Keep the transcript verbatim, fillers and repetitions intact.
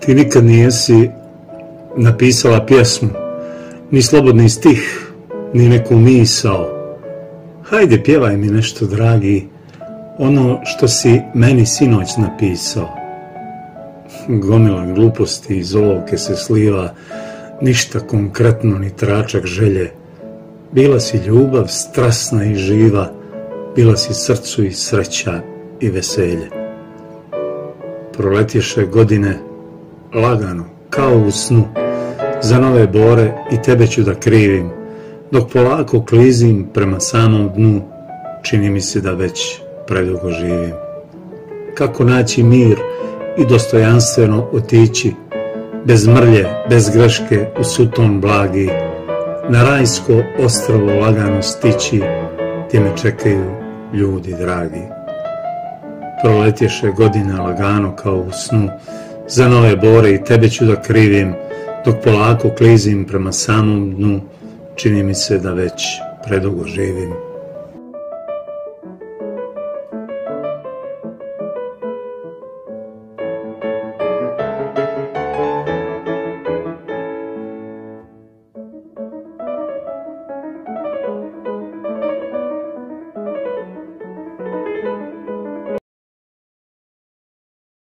Ti nikad nijesi napisala pjesmu, ni slobodni stih, ni neku misao. Hajde, pjevaj mi nešto, dragi, ono što si meni sinoć napisao. Gomila gluposti iz olovke se sliva, ništa konkretno ni tračak želje. Bila si ljubav strasna i živa, bila si srcu i sreća i veselje. Proletješe godine lagano, kao u snu, za nove bore i tebe ću da krivim, dok polako klizim prema samom dnu, čini mi se da već predugo živim. Kako naći mir i dostojanstveno otići, bez mrlje, bez greške u suton blagi, na rajsko ostrvo lagano stići, gdje me čekaju ljudi dragi. Proletješe godine lagano kao u snu, za nove bore i tebe ću da krivim, dok polako klizim prema samom dnu, čini mi se da već predugo živim.